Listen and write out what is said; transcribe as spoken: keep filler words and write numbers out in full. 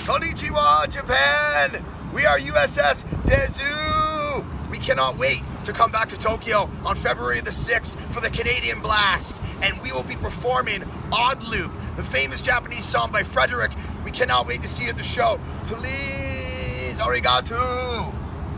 Konnichiwa, Japan! We are U S S Dezu! We cannot wait to come back to Tokyo on February the sixth for the Canadian Blast, and we will be performing Odd Loop, the famous Japanese song by Frederick. We cannot wait to see you at the show. Please, arigato!